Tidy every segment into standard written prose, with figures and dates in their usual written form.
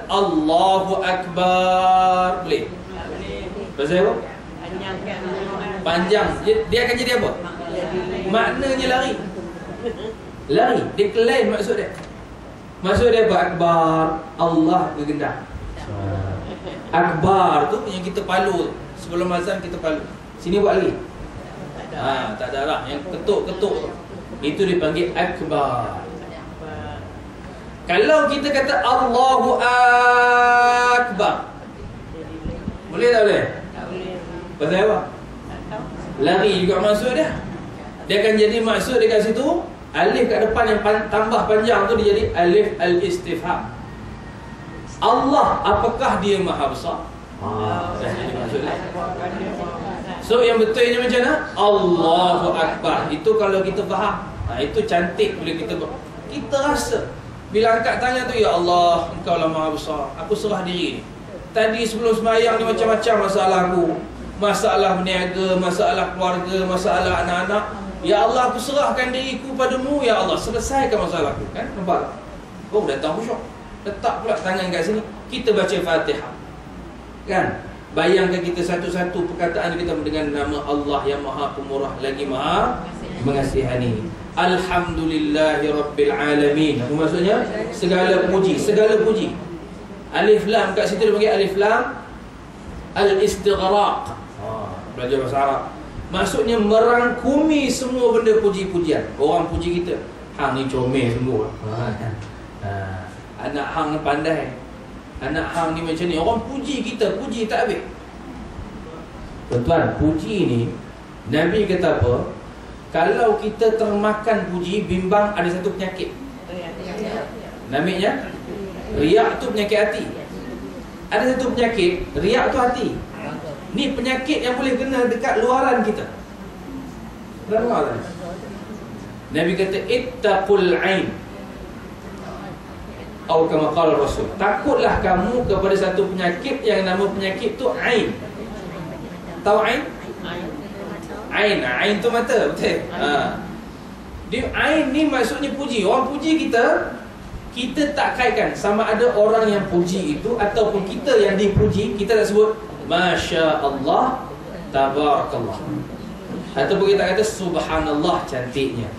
Allahu Akbar, boleh? Pasal apa? Panjang. Dia akan jadi apa? Maknanya lari. Lari. Decline maksud dia. Maksud dia apa? Akbar. Allah bergendak. Akbar tu yang kita palu. Sebelum azan kita palu. Sini buat lagi. Tak ada arah. Yang ketuk-ketuk tu, itu dipanggil akbar. Kalau kita kata Allahu Akbar, boleh tak boleh? Pasal apa? Lari juga maksud dia. Dia akan jadi maksud dekat situ. Alif kat depan yang tambah panjang tu dia jadi alif al-istifham. Allah, apakah dia maha besar? So yang betulnya macam mana? Allahu Akbar. Itu kalau kita faham, itu cantik boleh kita rasa. Bila angkat tangan tu, ya Allah, Engkau lah maha besar, aku serah diri ni. Tadi sebelum sembahyang ni macam-macam masalah aku. Masalah berniaga, masalah keluarga, masalah anak-anak. Ya Allah, aku serahkan diriku padamu. Ya Allah, selesaikan masalah aku. Kan? Nampak tak? Oh, datang khusyuk. Letak pula tangan kat sini. Kita baca Fatihah. Kan? Bayangkan kita satu-satu perkataan kita dengan nama Allah yang maha pemurah lagi maha mengasihani. Alhamdulillahi Rabbil Alamin. Apa maksudnya? Segala puji. Segala puji. Alif Lam kat situ dia panggil Alif Lam Al-Istighraq. Belajar bahasa Arab. Maksudnya merangkumi semua benda puji-pujian. Orang puji kita, hang ni comel sungguh. Anak hang ni pandai. Anak hang ni macam ni. Orang puji kita, puji tak habis. Tuan-tuan, puji ni Nabi kata apa? Kalau kita termakan puji, bimbang ada satu penyakit. Namanya riak tu penyakit hati. Ada satu penyakit, riak tu hati. Ni penyakit yang boleh kena dekat luaran kita. Dengar tak? Nabi kata ittaqul ain. Atau kama qala Rasul, takutlah kamu kepada satu penyakit yang nama penyakit tu ain. Tahu ain? Ain tu mata, betul? Dia ain ni maksudnya puji. Orang puji kita, kita tak kaitkan sama ada orang yang puji itu ataupun kita yang dipuji. Kita tak sebut Masya Allah, Tabarakallah, ataupun kita kata Subhanallah, cantiknya,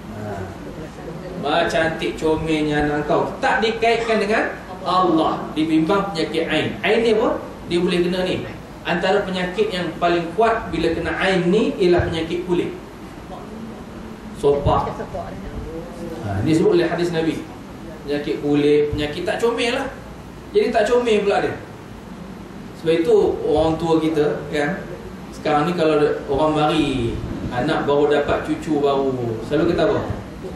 cantik comelnya anak kau. Tak dikaitkan dengan Allah. Dibimbang penyakit ain. Ain ni apa? Dia boleh kena ni. Antara penyakit yang paling kuat bila kena ain ni ialah penyakit kulit. Sopak. Ni sebut oleh hadis Nabi. Penyakit kulit, penyakit tak comel lah. Jadi tak comel pula dia. Sebab itu orang tua kita kan, sekarang ni kalau orang mari anak baru dapat cucu baru, selalu kata apa?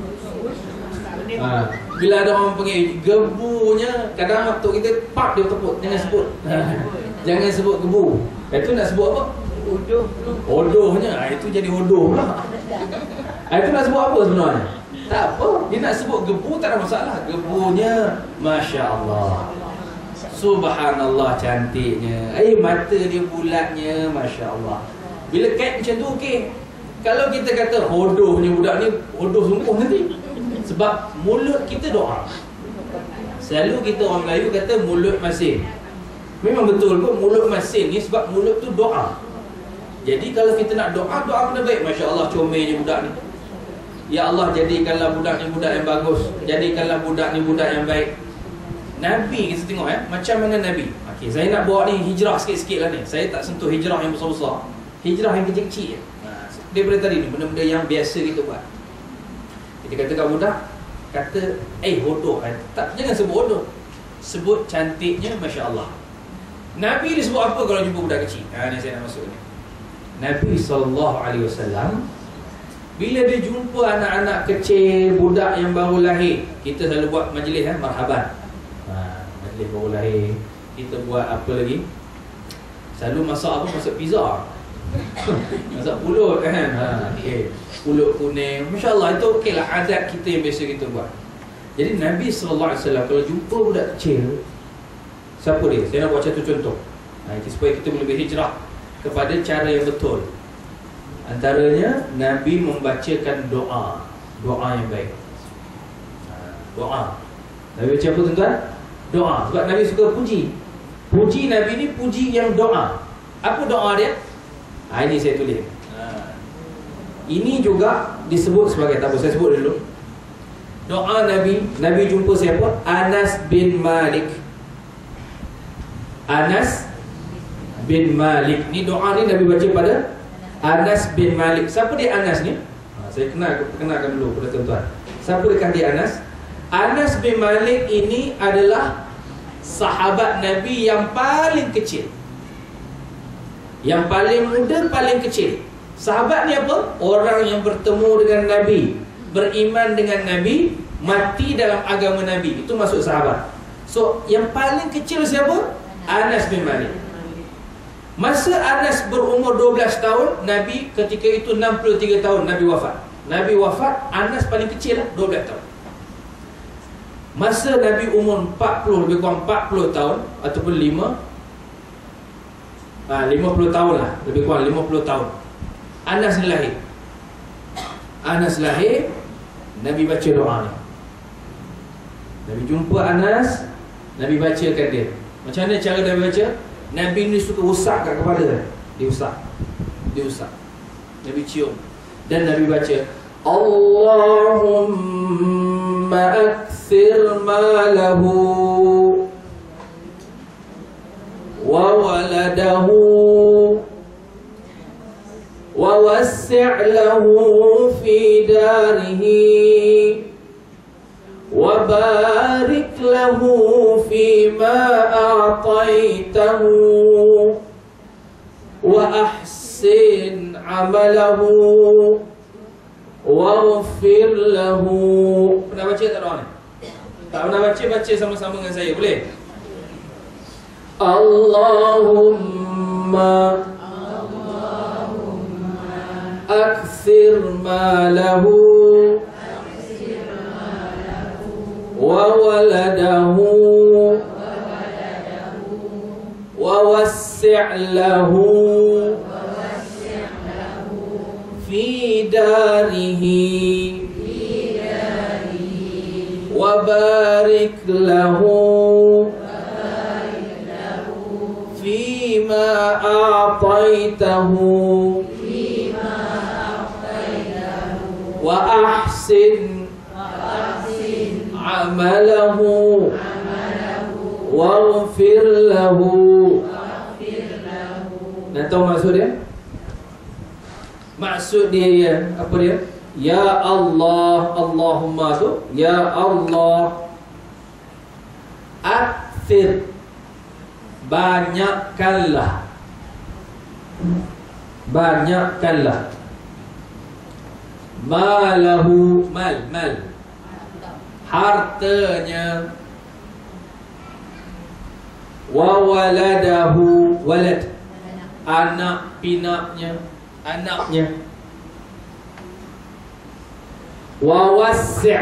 Bila ada orang panggil gebunya, kadang waktu kita pak dia tepuk. Jangan sebut. Jangan sebut gebu. Itu nak sebut apa? Hodohnya. Itu jadi hodoh pula. Itu nak sebut apa sebenarnya? Tak apa. Dia nak sebut gebu tak ada masalah. Gebunya Masya Allah, Subhanallah, cantiknya. Mata dia bulatnya, Masya Allah. Bila kait macam tu okey. Kalau kita kata hodohnya budak ni, hodoh sungguh nanti. Sebab mulut kita doa. Selalu kita orang Melayu kata mulut masin. Memang betul pun mulut masin ni sebab mulut tu doa. Jadi kalau kita nak doa, doa kena baik. Masya Allah, comelnya budak ni. Ya Allah, jadikanlah budak ni budak yang bagus. Jadikanlah budak ni budak yang baik. Nabi kita tengok macam mana Nabi. Okey, saya nak bawa ni hijrah sikit-sikit lah ni. Saya tak sentuh hijrah yang besar-besar. Hijrah yang kecil-kecil. Daripada tadi ni, benda-benda yang biasa kita buat. Kita kata kat budak, kata hodoh kan. Tak, jangan sebut hodoh. Sebut cantiknya, Masya Allah. Nabi dia sebut apa kalau jumpa budak kecil? Ni saya nak masuk ni. Nabi SAW bila dia jumpa anak-anak kecil, budak yang baru lahir, kita selalu buat majlis marhaban. Majlis baru lahir, kita buat apa lagi? Selalu masak apa? Masak pizza. Masak pulut kan. Pulut kuning. Masya Allah, itu okey lah, adat kita yang biasa kita buat. Jadi Nabi SAW kalau jumpa budak kecil, siapa dia? Saya nak buat satu contoh supaya kita boleh berhijrah kepada cara yang betul. Antaranya Nabi membacakan doa. Doa yang baik. Doa. Nabi baca apa tuan-tuan? Doa. Sebab Nabi suka puji. Puji Nabi ni puji yang doa. Apa doa dia? Ini saya tulis. Ini juga disebut sebagai, tak apa, saya sebut dulu. Doa Nabi. Nabi jumpa siapa? Anas bin Malik. Anas bin Malik. Ni doa ni Nabi baca pada Anas bin Malik. Siapa dia Anas ni? Saya kenalkan dulu kepada tuan-tuan. Siapa dia Anas? Anas bin Malik ini adalah sahabat Nabi yang paling kecil, yang paling muda, paling kecil. Sahabat ni apa? Orang yang bertemu dengan Nabi, beriman dengan Nabi, mati dalam agama Nabi. Itu masuk sahabat. So, yang paling kecil siapa? Anas bin Malik. Masa Anas berumur 12 tahun, Nabi ketika itu 63 tahun Nabi wafat. Nabi wafat, Anas paling kecil lah, 12 tahun. Masa Nabi umur 40, lebih kurang 40 tahun ataupun 50 tahun lah, lebih kurang 50 tahun, Anas lahir. Anas lahir, Nabi baca doa ni. Nabi jumpa Anas, Nabi bacakan dia. Macam mana cara Nabi baca? Nabi ni suka usap kat kepala. Dia usap. Nabi cium. Dan Nabi baca, Allahumma akthir malahu wa waladahu wa wassi' lahu fi darihi wa barik lahu fima a'taitahu wa ahsin amalahu waghfir lahu. Pernah baca tak doa ni? Tak pernah baca, baca sama-sama dengan saya, boleh? Allahumma akthir malahu wa waladahu wa wassi' lahu fi darihi wa barik lahu fima a'taitahu wa ahsin amalahu waghfir lahu. Nak tahu maksud dia? Maksud dia apa dia? Ya Allah, Allahumma tu, ya Allah, akthir, banyakkanlah, banyakkanlah, malahu, mal, hartanya, wa waladahu, walad, anak pinaknya, anaknya, wa wassi',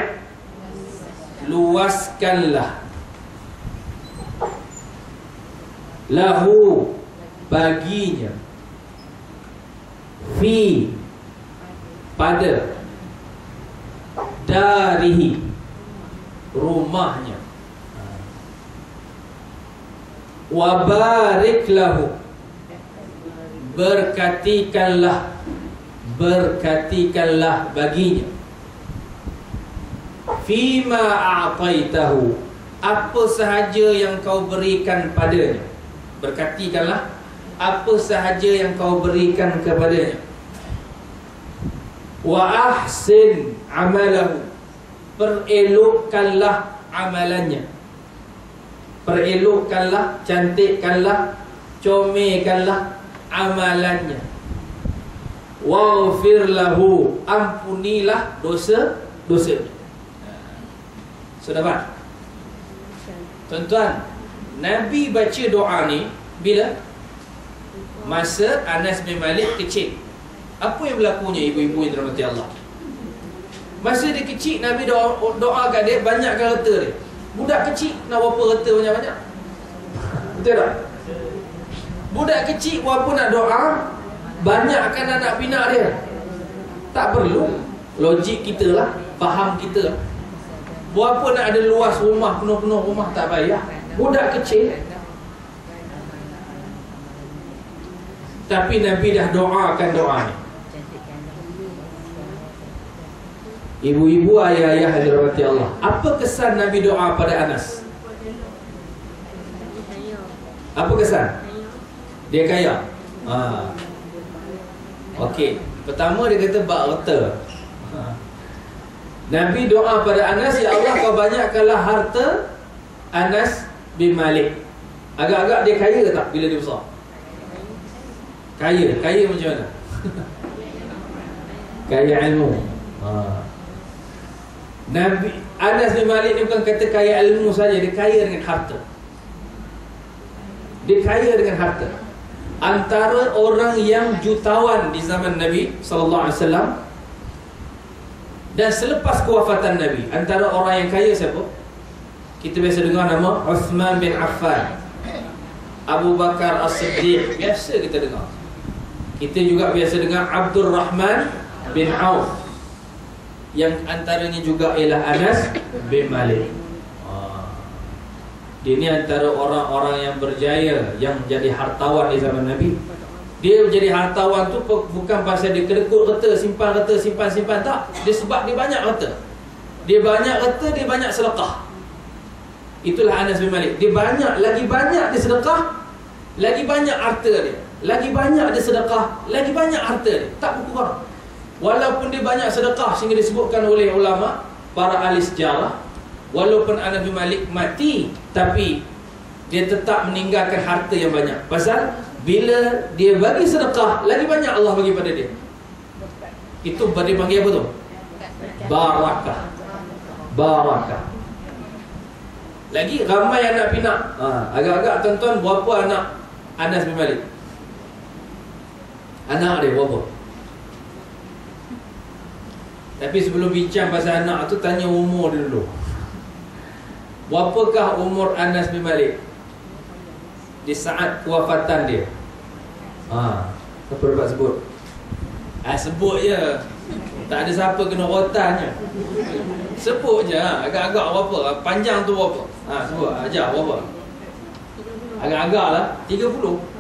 luaskanlah, lahu, baginya, fi, pada, darihi, rumahnya, wa barik lahu, berkatikanlah, berkatikanlah baginya, fima a'taitahu, apa sahaja yang kau berikan padanya. Berkatikanlah apa sahaja yang kau berikan kepadanya. Wa ahsin amalahu, perelokkanlah amalannya, perelokkanlah, cantikkanlah, comelkanlah amalannya. Waghfir lahu, ampunilah dosa-dosanya. Sudah dapat? Tuan-tuan, Nabi baca doa ni bila? Masa Anas bin Malik kecil. Apa yang berlakunya ibu-ibu yang dirahmati Allah? Masa dia kecil, Nabi doa kat dia, banyakkan harta dia. Budak kecil nak berapa harta banyak-banyak? Betul tak? Budak kecil walaupun nak doa, banyakkan anak pinak dia. Tak perlu. Logik kita lah, faham kita lah. Berapa nak ada luas rumah, penuh-penuh rumah, tak payah. budak kecil. Tapi Nabi dah doakan doa ni. Ibu-ibu, ayah-ayah hadirati Allah, apa kesan Nabi doa pada Anas? Apa kesan? Dia kaya. Okey, pertama dia kata bak harta. Nabi doa pada Anas, ya Allah kau banyakkanlah harta Anas bin Malik. Agak-agak dia kaya tak bila dia besar? Kaya macam mana? Kaya ilmu. Nabi Anas bin Malik ni bukan kata kaya ilmu saja, dia kaya dengan harta. Dia kaya dengan harta. Antara orang yang jutawan di zaman Nabi sallallahu alaihi wasallam dan selepas kewafatan Nabi, antara orang yang kaya siapa? Kita biasa dengar nama Uthman bin Affan, Abu Bakar As-Siddiq, biasa kita dengar. Kita juga biasa dengar Abdul Rahman bin Auf, yang antaranya juga ialah Anas bin Malik. Dia ni antara orang-orang yang berjaya, yang jadi hartawan di zaman Nabi. Dia menjadi hartawan tu bukan pasal dia kedekut harta, simpan tak. Dia sebab dia banyak harta. Dia banyak harta, dia banyak sedekah. Itulah Anas bin Malik. Dia lagi banyak dia sedekah, lagi banyak harta dia. Lagi banyak dia sedekah, lagi banyak harta dia. Tak berkurang. Walaupun dia banyak sedekah, sehingga disebutkan oleh ulama, para ahli sejarah, walaupun Anas bin Malik mati, tapi dia tetap meninggalkan harta yang banyak. Pasal bila dia bagi sedekah, lagi banyak Allah bagi pada dia. Itu dia panggil apa tu? Barakah. Barakah. Lagi ramai anak pinak. Agak-agak tuan-tuan, berapa anak Anas bin Malik? Anak dia berapa? Tapi sebelum bincang pasal anak tu, tanya umur dia dulu. Berapakah umur Anas bin Malik di saat kewafatan dia? Apa dapat sebut? Sebut je. Tak ada siapa kena rotannya. Sebut je. Agak-agak berapa? Panjang tu berapa? Sebut. Ajar berapa? Agak-agak lah 30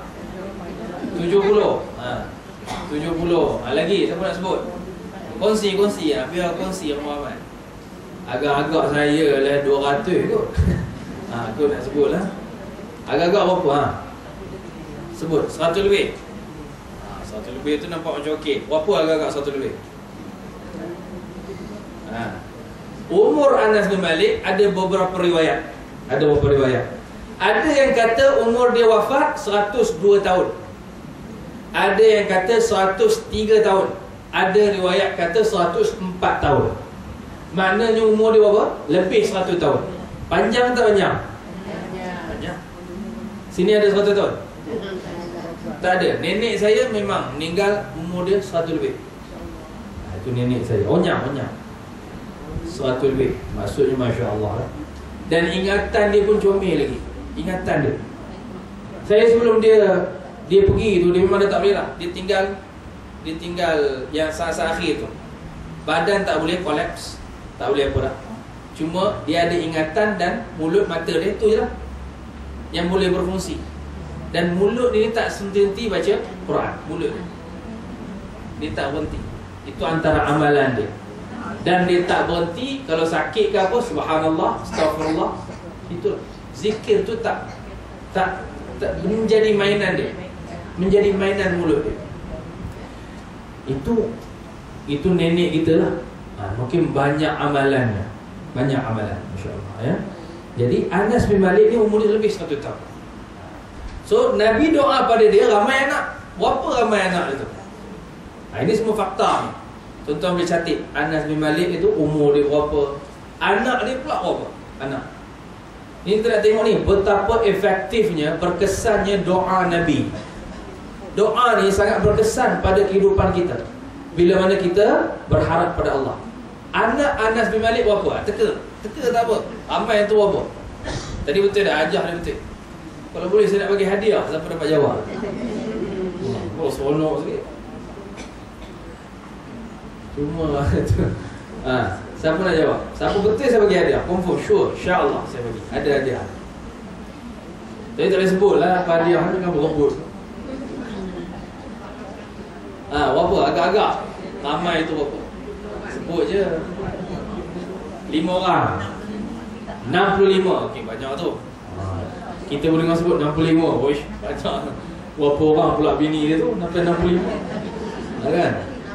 70 70 lagi siapa nak sebut? Kongsi biar kongsi ramai-ramai. Agak-agak saya lah 200 kot. Aku nak sebut lah. Agak-agak berapa? Sebut 100 lebih. 100 lebih tu nampak macam okey. Berapa agak-agak 100 lebih? Umur Anas bin Malik ada beberapa riwayat. Ada yang kata umur dia wafat 102 tahun. Ada yang kata 103 tahun. Ada riwayat kata 104 tahun. Maknanya umur dia berapa? Lebih 100 tahun. Panjang tak panjang? Panjang. Sini ada 100 tahun? Tak ada. Nenek saya memang meninggal umur dia 100 lebih. Itu nenek saya. Onyang 100 lebih. Maksudnya Masya Allah. Dan ingatan dia pun comel lagi. Ingatan dia. Saya sebelum dia pergi tu, dia memang dah tak boleh lah. Dia tinggal yang saat-saat akhir tu. Badan tak boleh kolaps, tak boleh apa dah. Cuma dia ada ingatan dan mulut mata dia tu je lah yang boleh berfungsi. Dan mulut dia ni tak senti baca Quran. Mulut dia tak berhenti. Itu antara amalan dia. Dan dia tak berhenti kalau sakit ke apa, subhanallah, astaghfirullah. Itu zikir tu tak menjadi mainan dia. Menjadi mainan mulut dia. Itu nenek kita lah. Mungkin banyak amalannya. Banyak amalan, insya-Allah ya. Jadi Anas bin Malik ni umur dia lebih 100 tahun. So Nabi doa pada dia ramai anak. Berapa ramai anak itu? Ini semua fakta ni. Tuan-tuan boleh catat Anas bin Malik itu umur dia berapa, anak dia pula berapa anak. Ini kita nak tengok ni betapa efektifnya, berkesannya doa Nabi. Doa ni sangat berkesan pada kehidupan kita bila mana kita berharap pada Allah. Anak Anas bin Malik berapa? Teka tak apa. Ramai yang tu berapa? Tadi betul dah ajar dia betul. Kalau boleh saya nak bagi hadiah siapa dapat jawab. Seronok sikit. Cuma tu. Siapa nak jawab? Siapa betul saya bagi hadiah. Confirm, sure, insya-Allah saya bagi. Ada hadiah. Tapi tak boleh sebut lah hadiah dengan berebut. Berapa? Agak-agak ramai tu berapa? Sebut je 5 orang 65. Okey, banyak tu. Kita boleh dengan sebut 65. Oish, banyak. Berapa orang pula bini dia tu sampai 65? Kan?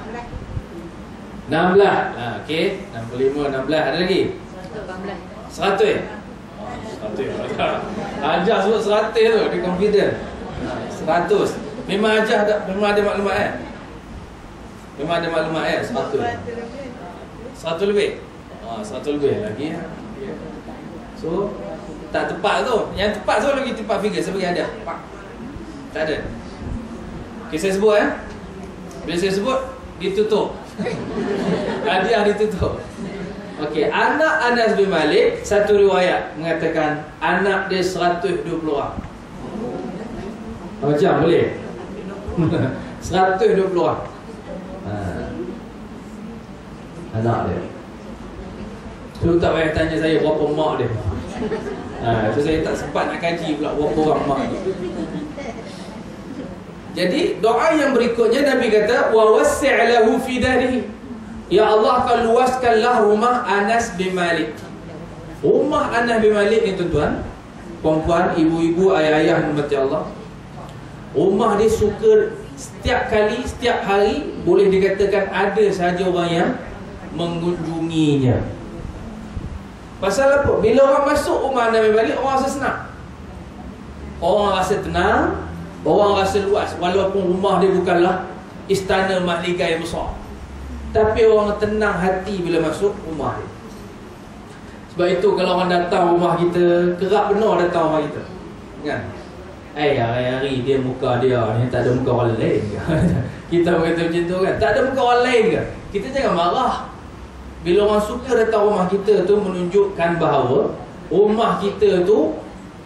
16. Okey, 65, 16. Ada lagi? 100. 100. Ajar sebut 100 tu, dia confident. 100. Memang ajar memang ada maklumat Memang ada maklumat 100. 100 lebih. 100 lebih lagi. So tak tepat tu. Yang tepat tu lagi tepat figure. Saya bagi hadiah. Tak ada. Okay, saya sebut bila saya sebut ditutup. Hadiah ditutup. Okey, anak Anas bin Malik, satu riwayat mengatakan anak dia 120 orang. Macam boleh? 120 orang. Anak dia. Tu tak payah tanya saya berapa mak dia. Tu saya tak sempat nak kaji pula berapa orang mak dia. Jadi doa yang berikutnya Nabi kata wa wassi' lahu fi darihi. Ya Allah, kau luaskanlah rumah Anas bin Malik. Rumah Anas bin Malik ni tuan-tuan, puan-puan, ibu-ibu, ayah-ayah mati Allah. Rumah dia suka setiap kali, setiap hari boleh dikatakan ada sahaja orang yang mengunjunginya. Pasal apa? Bila orang masuk rumah Nabi Malik, orang rasa senang, orang rasa tenang, orang rasa luas. Walaupun rumah dia bukanlah istana mahligai yang besar, tapi orang tenang hati bila masuk rumah dia. Sebab itu kalau orang datang rumah kita, kerap benar datang rumah kita, kan? Hari-hari dia muka dia ni tak ada muka orang lain ke? Kita berkata macam tu kan, tak ada muka orang lain ke? Kita jangan marah. Bila orang suka datang rumah kita tu, menunjukkan bahawa rumah kita tu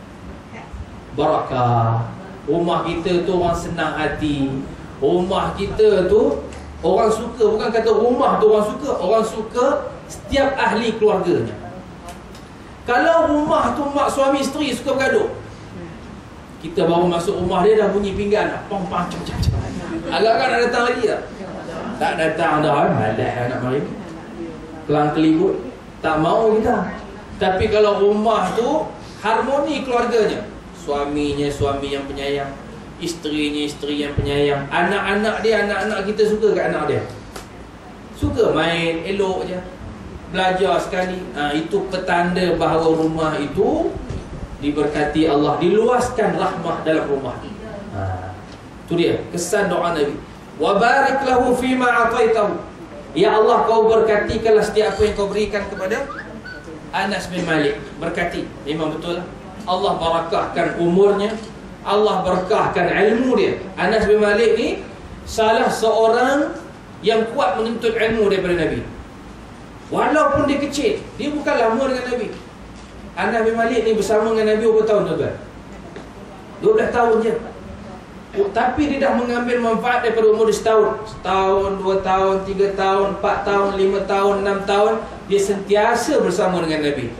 barakah, rumah kita tu orang senang hati, rumah kita tu orang suka. Bukan kata rumah tu orang suka, orang suka setiap ahli keluarganya. Kalau rumah tu mak suami isteri suka bergaduh, kita baru masuk rumah dia dah bunyi pinggan, pang pang cak cak cak. Agak-agak nak datang lagi tak? Tak datang dah, malas nak mari. Kelang kelibut, tak mau kita. Tapi kalau rumah tu harmoni keluarganya, suaminya suami yang penyayang, isterinya isteri yang penyayang, anak-anak dia, anak-anak kita suka kat anak dia, suka main elok je, belajar sekali. Itu petanda bahawa rumah itu diberkati Allah, diluaskan rahmah dalam rumah. Itu dia kesan doa Nabi. Wa barik lahu fima ataitahu. Ya Allah, kau berkatikanlah setiap apa yang kau berikan kepada Anas bin Malik. Berkati. Memang betul lah. Allah barakahkan umurnya, Allah barakahkan ilmu dia. Anas bin Malik ni salah seorang yang kuat menuntut ilmu daripada Nabi. Walaupun dia kecil, dia bukan lama dengan Nabi. Anas bin Malik ni bersama dengan Nabi berapa tahun tuan-tuan? 12 tahun je. Tapi dia dah mengambil manfaat daripada umur dia setahun. Setahun, 2 tahun, 3 tahun, 4 tahun, 5 tahun, 6 tahun. Dia sentiasa bersama dengan Nabi.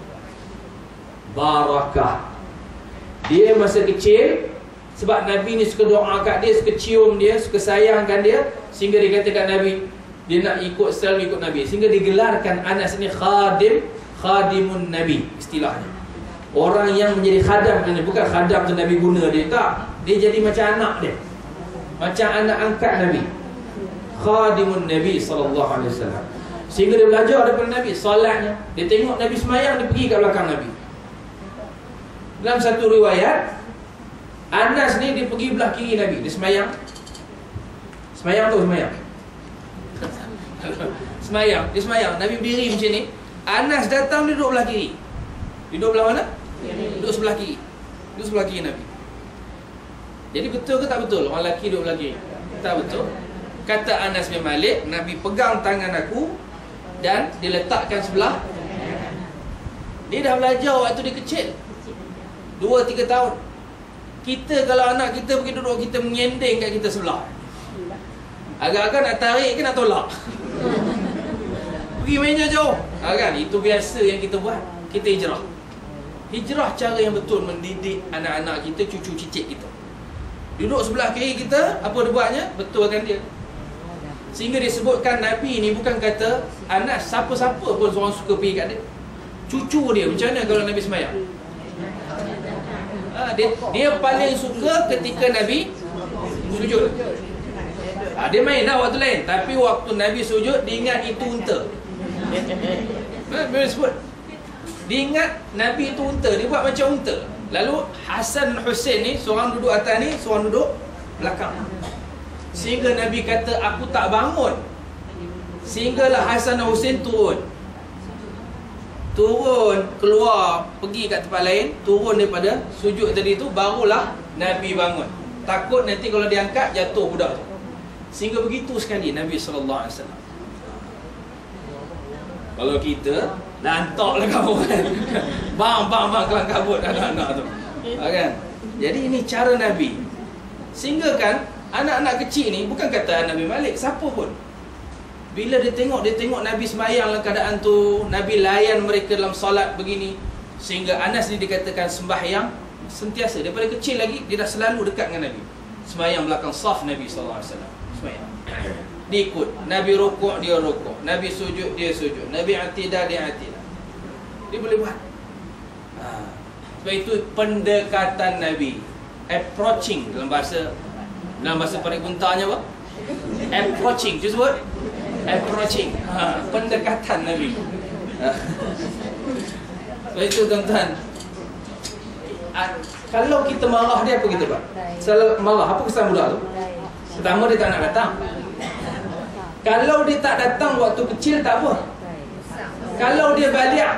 Barakah. Dia masa kecil, sebab Nabi ni suka doa kat dia, suka cium dia, suka sayangkan dia, sehingga dia kata kat Nabi, dia nak selalu ikut Nabi. Sehingga digelarkan Anas ni khadimun Nabi, istilahnya. Orang yang menjadi khadam Nabi. Bukan khadam tu Nabi guna dia, tak. Dia jadi macam anak dia, macam anak angkat Nabi. Khadimun Nabi SAW. Sehingga dia belajar daripada Nabi solatnya. Dia tengok Nabi semayang, dia pergi kat belakang Nabi. Dalam satu riwayat, Anas ni dia pergi belah kiri Nabi. Dia semayang. Semayang tu semayang. Semayang. Dia semayang. Nabi berdiri macam ni. Anas datang, dia duduk belah kiri. Duduk belah mana? Duduk sebelah kiri. Duduk sebelah kiri Nabi. Jadi betul ke tak betul orang lelaki duduk belah kiri? Tak betul. Kata Anas bin Malik, Nabi pegang tangan aku dan dia letakkan sebelah. Dia dah belajar waktu dia kecil, 2-3 tahun. Kita kalau anak kita pergi duduk, kita menyending kat kita sebelah, agak-agak nak tarik ke nak tolak. Pergi main jauh-jauh, kan? Itu biasa yang kita buat. Kita hijrah. Hijrah cara yang betul mendidik anak-anak kita, cucu cicit kita. Duduk sebelah kiri kita, apa dia buatnya? Betulkan dia. Sehingga disebutkan Nabi ni bukan kata Anas, siapa-siapa pun seorang suka pergi kat dia. Cucu dia, macam mana kalau Nabi semayang? Dia paling suka ketika Nabi sujud. Dia main dah waktu lain, tapi waktu Nabi sujud, dia ingat itu unta. Bila sebut dia ingat Nabi itu unta, dia buat macam unta. Lalu Hasan dan Hussein ni, seorang duduk atas ni, seorang duduk belakang. Sehingga Nabi kata, aku tak bangun sehinggalah Hasan dan Hussein turun, keluar, pergi kat tempat lain, turun daripada sujud tadi tu, barulah Nabi bangun. Takut nanti kalau dia angkat, jatuh budak tu. Sehingga begitu sekali Nabi SAW. Kalau kita lantak lah kamu kan, bang kelang kabut anak-anak tu, kan? Jadi ini cara Nabi. Sehingga kan anak-anak kecil ni, bukan kata Nabi Malik, siapa pun, bila dia tengok Nabi semayang dalam keadaan tu, Nabi layan mereka dalam solat begini. Sehingga Anas ni dikatakan sembahyang sentiasa, daripada kecil lagi dia dah selalu dekat dengan Nabi, semayang belakang saf Nabi SAW. Semayang dia ikut, Nabi rukuk, dia rukuk, Nabi sujud, dia sujud, Nabi atidah, dia atidah. Dia boleh buat. Sebab itu pendekatan Nabi, approaching dalam bahasa peribuntannya apa? Approaching, tu sebut approaching. Pendekatan Nabi. Sebab itu tuan-tuan, kalau kita marah dia, apa kita buat? Selalu marah, apa kesan budak tu? Pertama, dia tak nak datang. Kalau dia tak datang waktu kecil, tak apa. Kalau dia balik,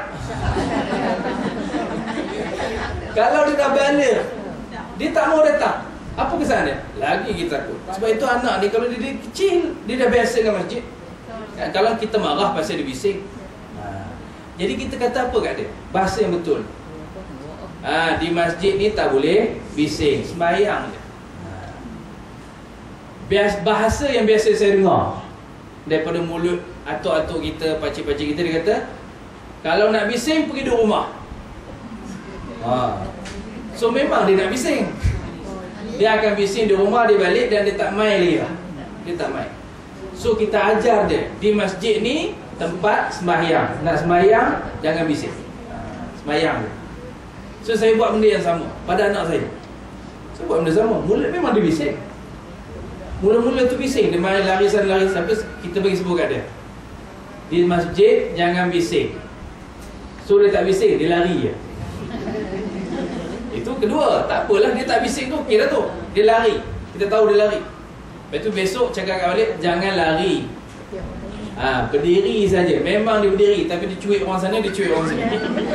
kalau dia dah balik, dia tak mau datang, apa kesan dia? Lagi kita takut. Sebab itu anak ni, kalau dia kecil, dia dah biasa dengan masjid. Kalau kita marah pasal dia bising, jadi kita kata apa kat dia? Bahasa yang betul. Di masjid ni tak boleh bising, sembahyang je. Bahasa yang biasa saya dengar daripada mulut atuk-atuk kita, pakcik-pakcik kita, dia kata, kalau nak bising, pergi duduk rumah. So memang dia nak bising, dia akan bising di rumah, dia balik dan dia tak main lagi lah. Dia tak main. So kita ajar dia, di masjid ni tempat sembahyang, nak sembahyang jangan bising, sembahyang. So saya buat benda yang sama pada anak saya. Saya buat benda sama. Mula memang dia bising, mula-mula tu bising, dia main lari sana lari, sampai kita bagi sebut kat dia, di masjid jangan bising. So dia tak bising, dia lari je. Itu kedua, tak apalah, dia tak bising tu okey dah tu, dia lari, kita tahu dia lari. Lepas tu besok cakap kat balik, jangan lari, berdiri saja. Memang dia berdiri, tapi dia cuik orang sana, dia cuik orang sini.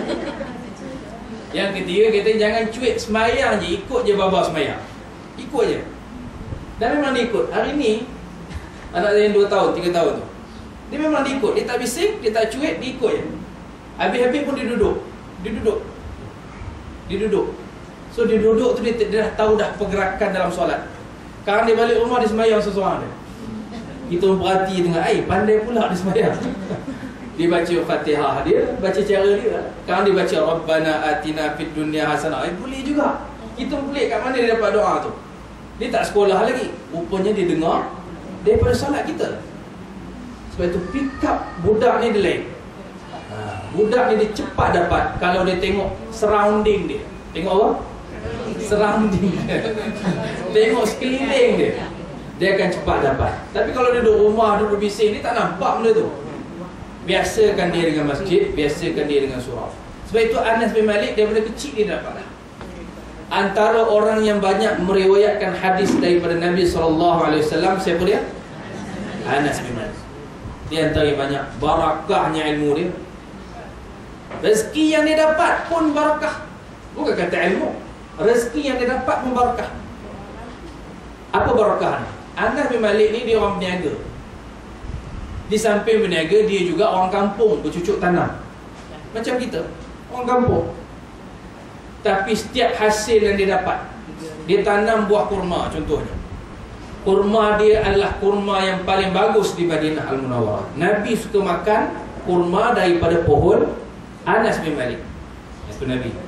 Yang ketiga, kata jangan cuik, semayang je, ikut je baba semayang, ikut je. Dan memang dia ikut. Hari ni anak saya yang 2 tahun, 3 tahun tu, dia memang dia ikut, dia tak bising, dia tak cuik, dia ikut je. Habis-habis pun dia duduk. So dia duduk tu, dia dah tahu dah pergerakan dalam solat. Sekarang dia balik rumah, dia semayang seseorang dia. Kita memperhati tengah, pandai pula dia semayang. Dia baca Fatihah, dia baca cara dia. Sekarang dia baca Rabbana atina fid dunya hasanah. Boleh juga. Kita pelik kat mana dia dapat doa tu. Dia tak sekolah lagi, rupanya dia dengar daripada solat kita. Sebab itu pick up budak ni dia lain. Budak ni dia cepat dapat kalau dia tengok surrounding dia. Tengok apa? Surrounding dia. Tengok sekeliling dia, dia akan cepat dapat. Tapi kalau dia duduk rumah, duduk bising, dia tak nampak benda tu. Biasakan dia dengan masjid, biasakan dia dengan surau. Sebab itu Anas bin Malik daripada kecil dia dapat. Antara orang yang banyak meriwayatkan hadis daripada Nabi SAW, siapa dia? Anas bin Malik. Dia antara yang banyak. Barakahnya ilmu dia. Rezeki yang dia dapat pun barakah. Bukan kata ilmu, rezeki yang dia dapat pun barakah. Apa barakah ni? Anas bin Malik ni dia orang peniaga. Di samping berniaga, dia juga orang kampung, bercucuk tanam. Macam kita, orang kampung. Tapi setiap hasil yang dia dapat, dia tanam buah kurma contohnya. Kurma dia adalah kurma yang paling bagus di Madinah Al-Munawwarah. Nabi suka makan kurma daripada pohon Anas bin Malik. Itu Nabi.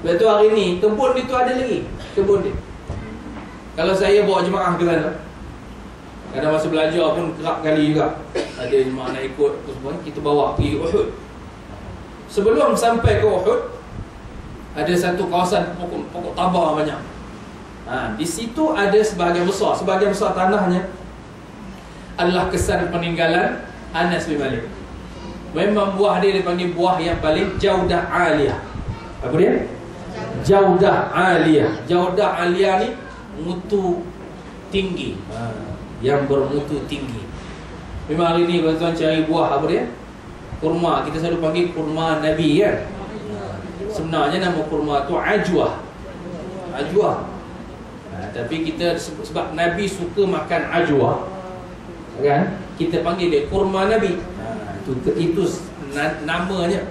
Sebab tu hari ni kebun dia tu ada lagi. Kebun dia. Kalau saya bawa jemaah ke sana, kadang masa belajar pun kerap kali juga ada jemaah nak ikut semua, kita bawa pergi Uhud. Sebelum sampai ke Uhud, ada satu kawasan pokok tabah banyak. Di situ ada sebahagian besar tanahnya adalah kesan peninggalan Anas bin Malik. Memang buah dia dipanggil buah yang paling jaudah aliyah. Apa dia? Jaudah aliyah. Jaudah aliyah ni mutu tinggi, yang bermutu tinggi. Memang hari ni kalau tuan cari buah apa dia? Kurma. Kita selalu panggil kurma Nabi kan. Sebenarnya nama kurma tu ajwah. Ajwah. Tapi kita sebab Nabi suka makan ajwah, kan? Kita panggil dia kurma Nabi. Itu namanya.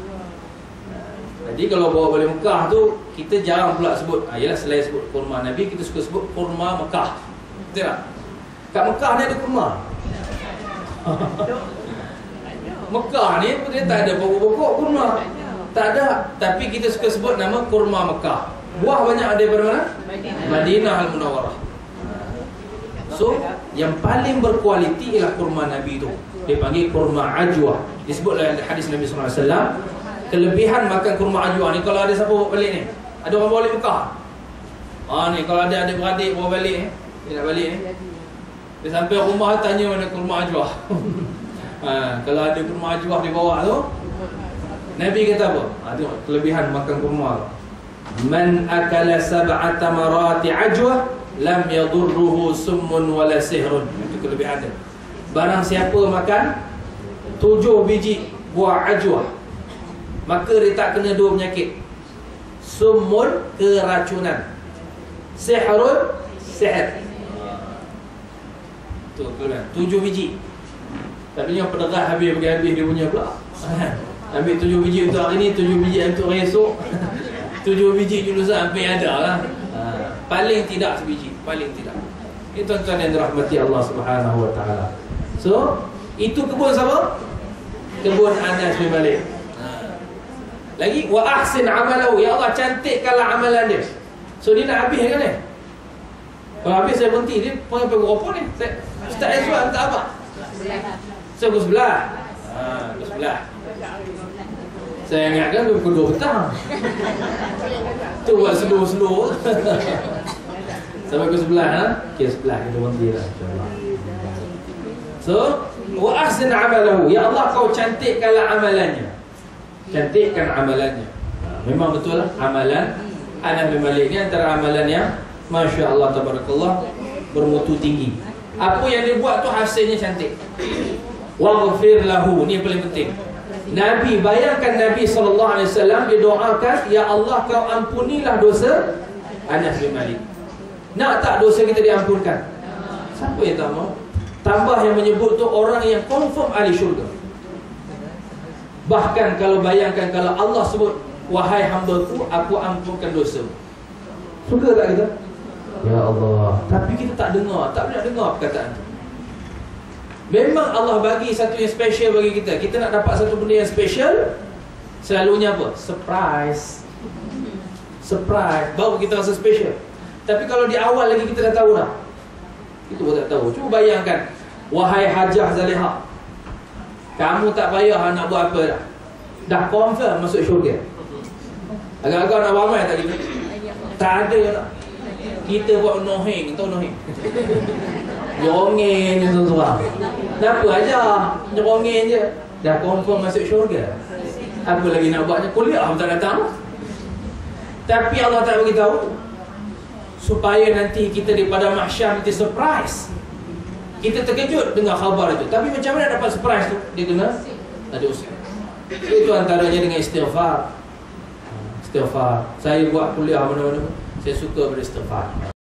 Jadi kalau bawa balik Mekah tu, kita jarang pula sebut. Yalah, selain sebut kurma Nabi, kita suka sebut kurma Mekah. Betul tak? Kat Mekah ni ada kurma. Mekah ni dia tak ada pokok-pokok kurma. Tak ada. Tapi kita suka sebut nama kurma Mekah. Buah banyak ada daripada mana? Madinah Al-Munawwarah. So, yang paling berkualiti ialah kurma Nabi tu. Dia panggil kurma ajwah. Disebut dalam hadis Nabi SAW, kelebihan makan kurma ajwah ni, kalau ada siapa bawa balik ni, ada orang bawa balik Mekah, ni kalau ada adik-beradik bawa balik ni, dia nak balik ni, dia sampai rumah tanya mana kurma ajwah. Kalau ada kurma ajwah dia bawa tu, Nabi kata apa? Tengok kelebihan makan kurma tu. Man akala sab'a tamarati ajwah lam yadurruhu summun wala sihrun. Itu kelebihan dia. Barang siapa makan 7 biji buah ajwah, maka dia tak kena 2 penyakit. Summun, keracunan. Sihrun, sihir. Tu kelebihan. 7 biji. Tapi yang penderah habis dia punya pula. Ambil 7 biji untuk hari ni, 7 biji untuk hari esok. 7 biji jurusan sampai ada lah. Paling tidak sebiji. Paling tidak. Ini tuan-tuan yang dirahmati Allah Subhanahu Wa Taala. So, itu kebun siapa? Kebun Anas bin Malik. Lagi, wa ahsin amalahu. Ya Allah, cantikkanlah amalan dia. So, dia nak habis kan ni? Kalau habis saya berhenti. Dia panggil berapa ni? Ustaz Azwan tak apa? Saya pukul 11. Pukul 11. Saya ingatkan dia pukul 2 petang. Tu buat slow-slow. Sampai pukul 11. Okay, 11 kita berhenti lah, insyaAllah. So, wa ahsin amalahu. Ya Allah, kau cantikkanlah amalannya. Cantikkan amalannya. Memang betul lah, amalan Anas bin Malik ni antara amalan yang Masya Allah, tabarakallah, bermutu tinggi. Apa yang dia buat tu hasilnya cantik. Waghfir lahu. Ni yang paling penting. Nabi, bayangkan Nabi SAW, dia doakan, Ya Allah, kau ampunilah dosa Anas bin Malik. Nak tak dosa kita diampunkan? Siapa yang tak mau? Tambah yang menyebut tu orang yang confirm ahli syurga. Bahkan kalau bayangkan, kalau Allah sebut, wahai hamba-Ku, aku ampunkan dosa. Suka tak kita? Ya Allah. Tapi kita tak dengar, tak pernah dengar perkataan tu. Memang Allah bagi satu yang special bagi kita. Kita nak dapat satu benda yang special, selalunya apa? Surprise. Surprise. Baru kita rasa special. Tapi kalau di awal lagi kita dah tahu dah, kita pun tak tahu. Cuba bayangkan, wahai Hajah Zaliha, kamu tak payah nak buat apa dah. Dah confirm masuk syurga. Agak-agak nak beramal tak kita? Tak ada tak. Kita buat nohing. Tahu nohing? Nyerongin je seorang. Kenapa aja nyerongin je? Dah confirm masuk syurga. Apa lagi nak buatnya? Kuliah pun tak datang. Tapi Allah tak beritahu, supaya nanti kita daripada mahsyar nanti surprise. Kita terkejut dengar khabar itu. Tapi macam mana dapat surprise tu? Dia kena ada usaha. Itu antaranya dengan istighfar. Istighfar. Saya buat kuliah mana-mana, saya suka beristighfar.